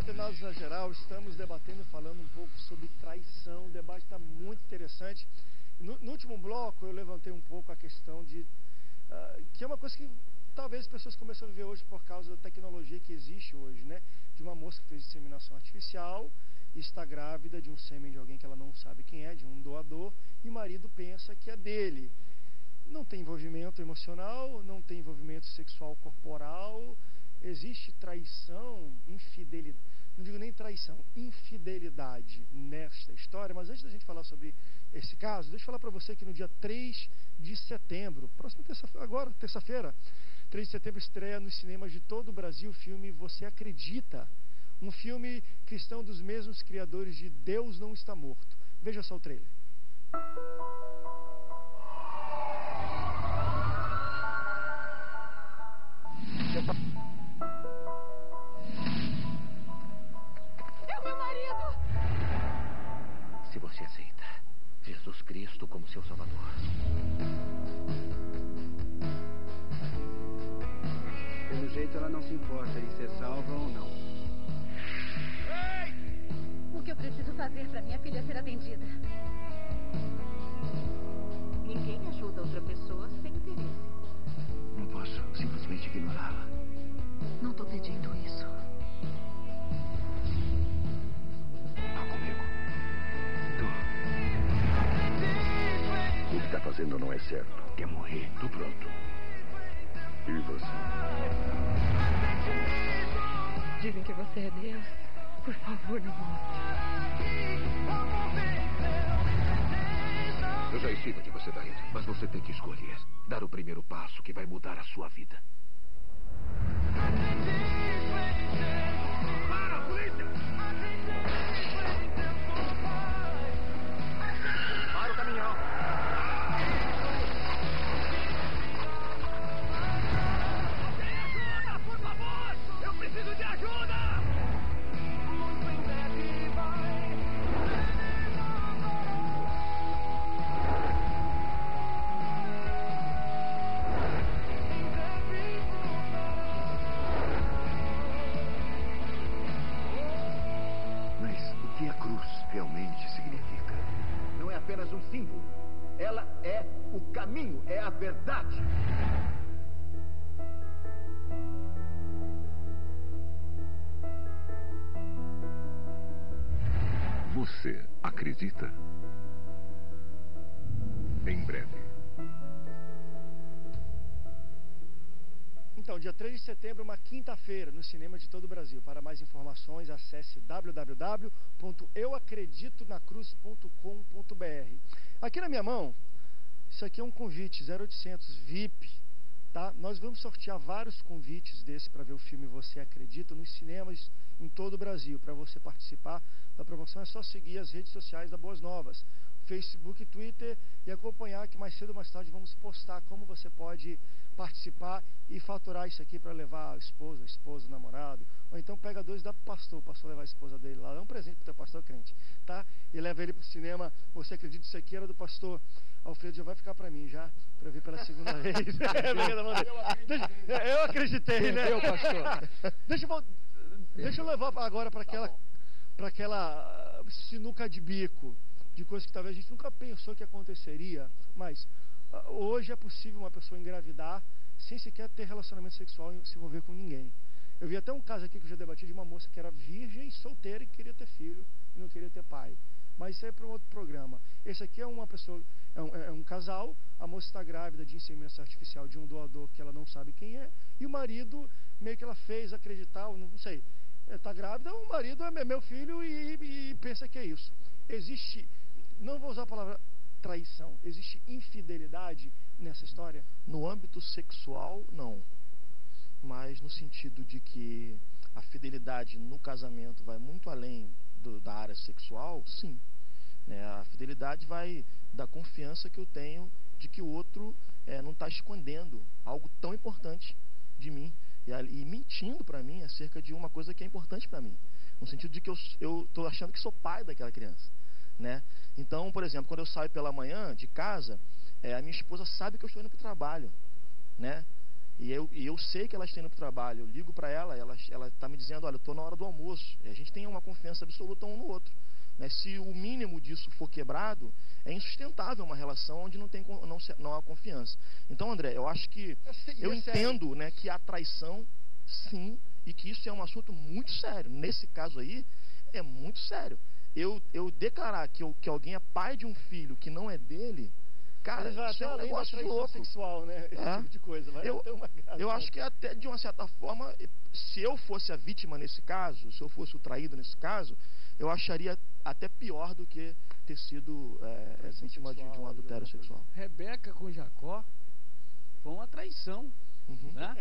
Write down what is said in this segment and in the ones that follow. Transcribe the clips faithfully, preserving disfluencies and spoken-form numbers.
Antenados na Geral, estamos debatendo e falando um pouco sobre traição. O debate está muito interessante. No, no último bloco eu levantei um pouco a questão de uh, que é uma coisa que talvez as pessoas começam a viver hoje por causa da tecnologia que existe hoje, né? De uma moça que fez inseminação artificial e está grávida de um sêmen de alguém que ela não sabe quem é, de um doador, e o marido pensa que é dele. Não tem envolvimento emocional, não tem envolvimento sexual corporal. Existe traição, infidelidade, não digo nem traição, infidelidade nesta história. Mas antes da gente falar sobre esse caso, deixa eu falar para você que no dia três de setembro, próxima terça-feira, agora, terça-feira, três de setembro, estreia nos cinemas de todo o Brasil o filme Você Acredita? Um filme cristão dos mesmos criadores de Deus Não Está Morto. Veja só o trailer. É o meu marido! Se você aceita Jesus Cristo como seu Salvador, pelo jeito ela não se importa em ser salva ou não. O que eu preciso fazer para minha filha ser atendida? Ninguém ajuda outra pessoa sem interesse. Não posso simplesmente ignorá-la. Não tô pedindo isso. Vá comigo. Tu. O que tá fazendo não é certo. Quer morrer? Tô pronto. E você? Dizem que você é Deus. Por favor, não mostre. Eu já estive onde você tá indo, mas você tem que escolher. Dar o primeiro passo que vai mudar a sua vida. Para, polícia! para o caminhão. Tem ajuda, por favor! Eu preciso de ajuda! Realmente significa. Não é apenas um símbolo. Ela é o caminho, é a verdade. Você acredita? Em breve. Então, dia três de setembro, uma quinta-feira, no cinema de todo o Brasil. Para mais informações, acesse w w w ponto eu acredito na cruz ponto com ponto b r. Aqui na minha mão, isso aqui é um convite zero oitocentos V I P, tá? Nós vamos sortear vários convites desse para ver o filme Você Acredita nos cinemas em todo o Brasil. Para você participar da promoção é só seguir as redes sociais da Boas Novas, Facebook e Twitter, e acompanhar que mais cedo ou mais tarde vamos postar como você pode participar e faturar isso aqui para levar a esposa, a esposa, o namorado, ou então pega dois e dá pro pastor, o pastor levar a esposa dele lá, dá um presente pro teu pastor crente, tá? E leva ele pro cinema. Você acredita, isso aqui era do pastor Alfredo, já vai ficar para mim já, para ver pela segunda vez. Eu acreditei, né? Eu, pastor. Deixa eu, deixa eu levar agora para aquela, para aquela sinuca de bico, de coisas que talvez a gente nunca pensou que aconteceria, mas uh, hoje é possível uma pessoa engravidar sem sequer ter relacionamento sexual e se envolver com ninguém. Eu vi até um caso aqui que eu já debati de uma moça que era virgem, solteira e queria ter filho e não queria ter pai. Mas isso é para um outro programa. Esse aqui é uma pessoa, é um, é um casal, a moça está grávida de inseminação artificial de um doador que ela não sabe quem é, e o marido meio que ela fez acreditar, não, não sei, está grávida, o marido é meu filho e, e pensa que é isso. Existe, não vou usar a palavra traição, existe infidelidade nessa história? No âmbito sexual, não. Mas no sentido de que a fidelidade no casamento vai muito além do, da área sexual, sim. Né? A fidelidade vai da confiança que eu tenho de que o outro é, não está escondendo algo tão importante de mim e, e mentindo para mim acerca de uma coisa que é importante para mim, no sentido de que eu estou achando que sou pai daquela criança, né? Então, por exemplo, quando eu saio pela manhã de casa, é, a minha esposa sabe que eu estou indo para o trabalho, né? E eu, e eu sei que ela está indo para o trabalho, eu ligo para ela, ela está me dizendo, olha, eu estou na hora do almoço. E a gente tem uma confiança absoluta um no outro. Né? Se o mínimo disso for quebrado, é insustentável uma relação onde não, tem, não, não há confiança. Então, André, eu acho que, eu entendo, né, que a traição, sim, e que isso é um assunto muito sério. Nesse caso aí, é muito sério. Eu, eu declarar que, eu, que alguém é pai de um filho que não é dele, cara, isso é um negócio de louco. Sexual, né? Esse É. tipo de coisa. Vai Eu, ter uma graça. eu acho que até de uma certa forma, se eu fosse a vítima nesse caso, se eu fosse o traído nesse caso, eu acharia até pior do que ter sido é, vítima de, de um adultério sexual. Rebeca com Jacó foi uma traição, Uhum. né?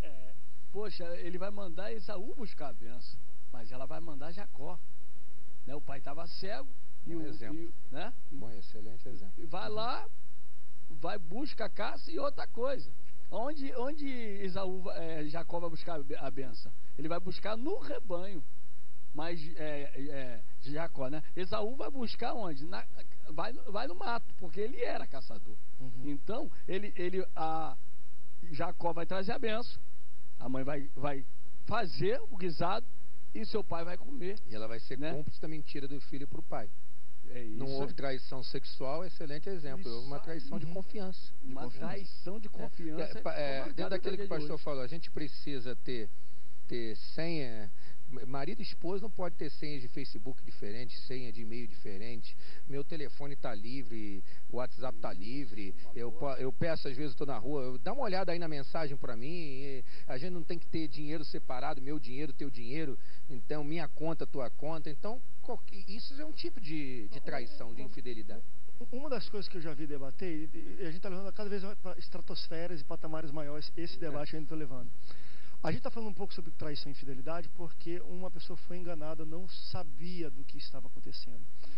Poxa, ele vai mandar Esaú buscar a benção, mas ela vai mandar Jacó. Né? O pai estava cego. E Um o, exemplo. e, né? Bom, excelente exemplo. E vai lá, vai busca a caça e outra coisa. Onde, onde Esaú, é, Jacó vai buscar a benção? Ele vai buscar no rebanho. Mas é, é, Jacó, né? Esaú vai buscar onde? Na, vai, vai no mato, porque ele era caçador. Uhum. Então, ele, ele, a, Jacó vai trazer a benção. A mãe vai, vai fazer o guisado e seu pai vai comer. E ela vai ser, né, cúmplice da mentira do filho para o pai. É isso. Não houve traição sexual, excelente exemplo. Isso. Houve uma traição Uhum. de confiança. Uma de confiança. traição de confiança. É, é, dentro daquilo que o pastor falou, a gente precisa ter, ter senha. Marido e esposa não pode ter senhas de Facebook diferentes, senha de e-mail diferente. Meu telefone está livre, o WhatsApp está livre. Eu, eu peço, às vezes, eu estou na rua, eu, dá uma olhada aí na mensagem para mim. A gente não tem que ter dinheiro separado, meu dinheiro, teu dinheiro. Então, minha conta, tua conta. Então, isso é um tipo de, de traição, de infidelidade. Uma das coisas que eu já vi debater, e a gente está levando cada vez para estratosferas e patamares maiores, esse debate eu ainda estou levando. A gente está falando um pouco sobre traição e infidelidade porque uma pessoa foi enganada, não sabia do que estava acontecendo.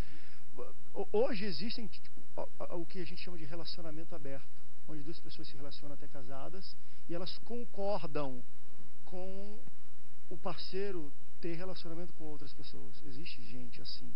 Hoje existem o que a gente chama de relacionamento aberto, onde duas pessoas se relacionam até casadas e elas concordam com o parceiro ter relacionamento com outras pessoas. Existe gente assim.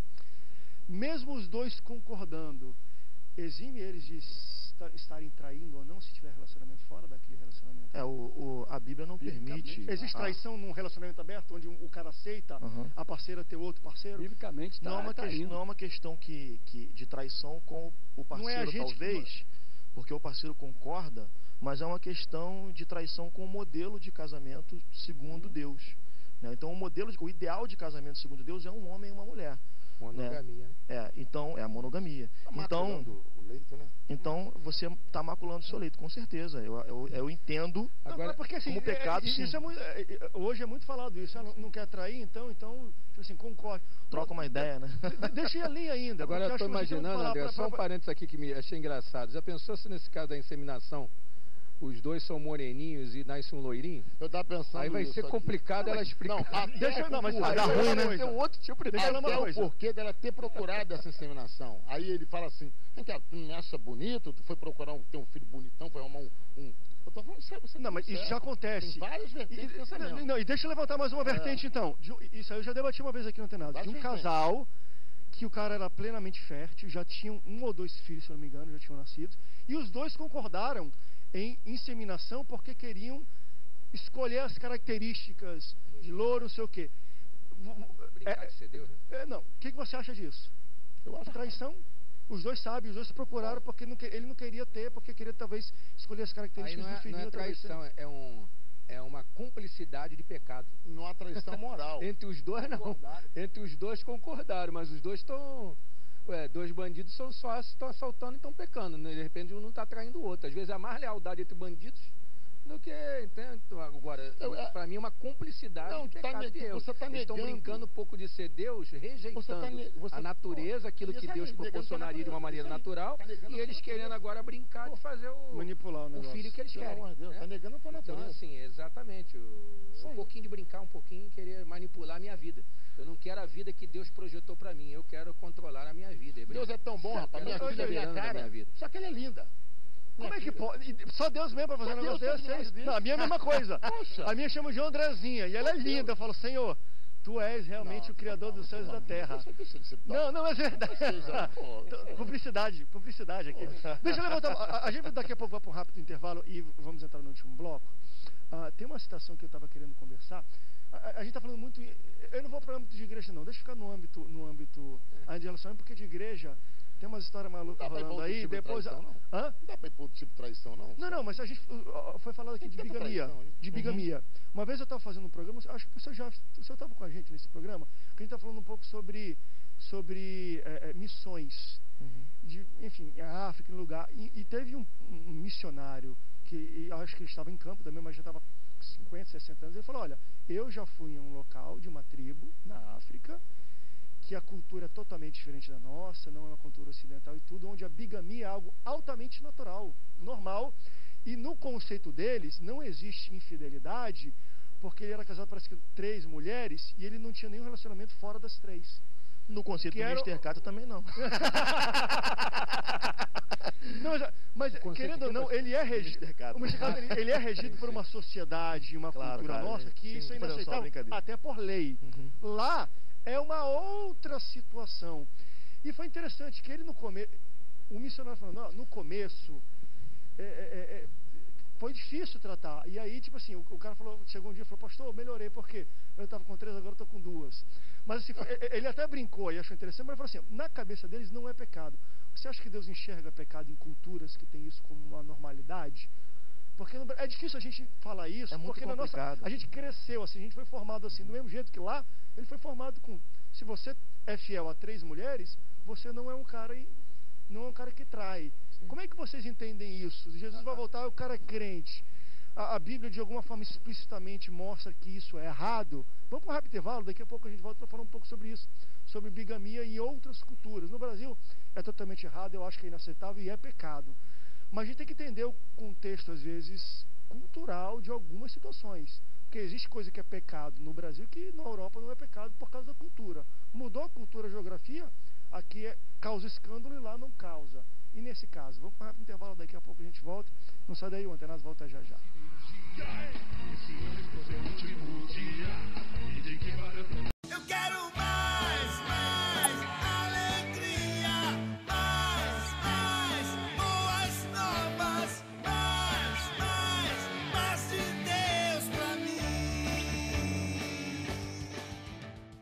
Mesmo os dois concordando, exime eles de estarem traindo ou não se tiver relacionamento fora daquele relacionamento. É, o, o, a Bíblia não permite. Existe traição ah. num relacionamento aberto, onde o cara aceita uhum. a parceira ter outro parceiro? Biblicamente tá, não, é uma tá que, não é uma questão que, que, de traição com o parceiro, não é a gente talvez, que... porque o parceiro concorda, mas é uma questão de traição com o modelo de casamento segundo uhum. Deus. Né? Então, o modelo, de, o ideal de casamento segundo Deus é um homem e uma mulher. Monogamia. Né? É, então, é a monogamia. Tá então, o leito, né? Então, você está maculando o seu leito, com certeza. Eu, eu, eu entendo. Agora, porque, assim, como pecado, é, sim. Isso é muito, é, hoje é muito falado isso. Ah, não, não quer trair, então, então tipo assim, concordo. Troca uma ideia, né? Deixa ali ainda. Agora, eu estou imaginando, André, pra, só um pra... parênteses aqui que me achei engraçado. Já pensou se nesse caso da inseminação os dois são moreninhos e nasce um loirinho? Eu estava pensando aí vai ser aqui. complicado não, ela explicar. Não, até deixa, não, mas vai dar ruim, né? Tem um outro tipo de até o porquê dela ter procurado essa inseminação. Aí ele fala assim, tu me acha bonito? Tu foi procurar um, ter um filho bonitão, foi arrumar um... um... Eu tô falando, você, você não, mas isso já acontece. Tem várias vertentes de pensamento. Não, e deixa eu levantar mais uma é. vertente, então. Isso aí eu já debati uma vez aqui no Antenado. De um vertentes. casal que o cara era plenamente fértil, já tinham um ou dois filhos, se eu não me engano, já tinham nascido, e os dois concordaram em inseminação porque queriam escolher as características de louro, não sei o quê. Brincar de ser Deus, né? É, não. O que, que você acha disso? Eu acho traição. Os dois sabem, os dois se procuraram porque não, ele não queria ter, porque queria talvez escolher as características aí não é, do filhinho. Não é traição, é, um, é uma cumplicidade de pecado. Não há traição moral. Entre os dois não. Entre os dois concordaram, mas os dois estão... Ué, dois bandidos são só estão assaltando e estão pecando, né? De repente um não está traindo o outro. Às vezes há mais lealdade entre bandidos do que, entende? Agora, para mim é uma cumplicidade não, de pecado tá de Deus. Você tá Eles estão brincando um pouco de ser Deus, rejeitando você tá ne... você... a natureza, aquilo que Deus proporcionaria de uma maneira natural, tá e eles querendo agora brincar Pô, de fazer o, manipular o, o filho que eles querem. Pelo amor de Deus, né? Tá negando a tua natureza. Então, assim, exatamente. O, um pouquinho de brincar, um pouquinho querer manipular a minha vida. Eu não quero a vida que Deus projetou para mim, eu quero controlar a minha vida. Deus é tão bom, rapaz, minha filha é minha cara, minha vida. Só que ela é linda. Como é que pode? Só Deus mesmo para fazer um negócio desse? Não, a minha é a mesma coisa. Poxa. A minha chama de Andrezinha e ela é linda. Eu falo, Senhor, tu Tu és realmente Não, o Criador não, dos céus e da terra. Não, não, é verdade. Publicidade, publicidade aqui. Deixa eu levantar. A, a gente daqui a pouco vai para um rápido intervalo e vamos entrar no último bloco. Uh, tem uma citação que eu estava querendo conversar. A, a, a gente está falando muito. Eu não vou para o âmbito de igreja, não. Deixa eu ficar no âmbito, no âmbito ainda de relacionamento, porque de igreja tem umas histórias malucas rolando aí. Tipo depois. De traição, não. Hã? Não dá para ir para outro tipo de traição, não? Não, não, mas a gente uh, foi falado aqui de bigamia. Traição, de bigamia. Uhum. Uma vez eu estava fazendo um programa, acho que o senhor já o senhor estava com a gente nesse programa, que a gente está falando um pouco sobre, sobre é, é, missões. Uhum. De, enfim, a África, no lugar. E, e teve um, um missionário, que eu acho que ele estava em campo também, mas já estava cinquenta, sessenta anos. Ele falou: olha, eu já fui em um local de uma tribo na África, que a cultura é totalmente diferente da nossa, não é uma cultura ocidental e tudo, onde a bigamia é algo altamente natural, normal, e no conceito deles não existe infidelidade, porque ele era casado parece que três mulheres e ele não tinha nenhum relacionamento fora das três. No conceito do mister Cata também não. Não, mas, mas querendo ou não, ele é regido, o mister Cata, ele é regido por uma sociedade, uma claro, cultura cara, nossa, que sim, isso é inaceitável, até por lei. Uhum. Lá é uma outra situação. E foi interessante que ele no começo, o missionário falou, não, no começo é, é, é, foi difícil tratar. E aí, tipo assim, o, o cara falou, chegou um dia e falou, pastor, eu melhorei, porque eu estava com três, agora eu estou com duas. Mas assim, ele até brincou e achou interessante, mas ele falou assim, na cabeça deles não é pecado. Você acha que Deus enxerga pecado em culturas que tem isso como uma normalidade? Porque é difícil a gente falar isso, é porque na nossa, a gente cresceu assim, a gente foi formado assim, do mesmo jeito que lá, ele foi formado com, se você é fiel a três mulheres, você não é um cara, não é um cara que trai. Sim. Como é que vocês entendem isso? Jesus vai voltar, o cara é crente. A, a Bíblia de alguma forma explicitamente mostra que isso é errado. Vamos para um rápido intervalo, daqui a pouco a gente volta para falar um pouco sobre isso, sobre bigamia e outras culturas. No Brasil é totalmente errado, eu acho que é inaceitável e é pecado. Mas a gente tem que entender o contexto, às vezes, cultural de algumas situações. Porque existe coisa que é pecado no Brasil que na Europa não é pecado por causa da cultura. Mudou a cultura, a geografia, aqui é, causa escândalo e lá não causa. E nesse caso, vamos para o intervalo, daqui a pouco a gente volta. Não sai daí, o Antenados volta já já.